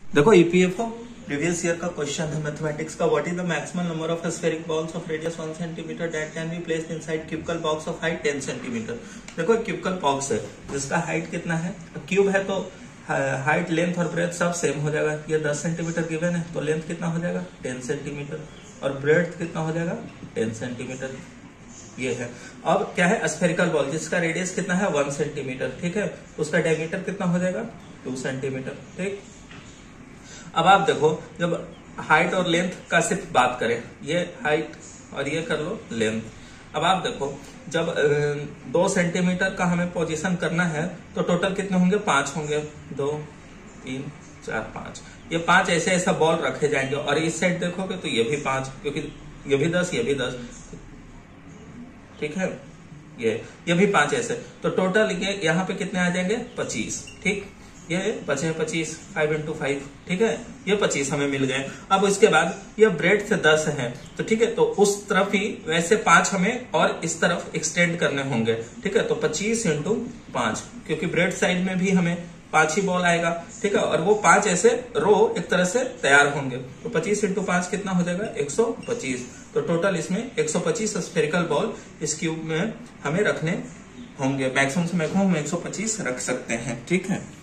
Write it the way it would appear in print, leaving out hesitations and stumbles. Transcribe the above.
देखो EPFO previous year का question है मैथमेटिक्स का। What is the maximum number of spheric balls of radius 1 centimetre that can be placed inside cubical box of height 10 centimetre. देखो cubical box है जिसका height कितना है, cube है तो हाइट लेंथ और ब्रेथ सब सेम हो जाएगा। ये 10 सेंटीमीटर गिवन है तो लेंथ कितना हो जाएगा 10 सेंटीमीटर और ब्रेथ कितना हो जाएगा 10 सेंटीमीटर। ये है। अब क्या है स्फेरिकल बॉल जिसका रेडियस कितना है 1 सेंटीमीटर, ठीक है, उसका डायमीटर कितना हो जाएगा 2 सेंटीमीटर। ठीक, अब आप देखो जब हाइट और लेंथ का सिर्फ बात करें, ये हाइट और ये कर लो लेंथ। अब आप देखो जब 2 सेंटीमीटर का हमें पोजीशन करना है तो टोटल कितने होंगे 5 होंगे, 2 3 4 5। ये 5 ऐसे ऐसा बॉल रखे जाएंगे और इस साइड देखोगे तो ये भी 5, क्योंकि ये भी 10 ये भी 10, ठीक है, ये भी 5 ऐसे, तो टोटल ये यहाँ पे कितने आ जाएंगे 25। ठीक, ये बचे 25, 5 into 5, ठीक है, ये 25 हमें मिल गए। अब इसके बाद ये ब्रेड से 10 है तो ठीक है, तो उस तरफ ही वैसे 5 हमें और इस तरफ एक्सटेंड करने होंगे। ठीक है, तो 25 into 5, क्योंकि ब्रेड साइड में भी हमें 5 ही बॉल आएगा। ठीक है, और वो 5 ऐसे रो एक तरह से तैयार होंगे, तो 25 into 5 कितना हो जाएगा 125। तो टोटल इसमें 125 स्फेरिकल बॉल इस क्यूब में हमें रखने होंगे। मैक्सिमम से मैक्सिमम 125 रख सकते हैं। ठीक है।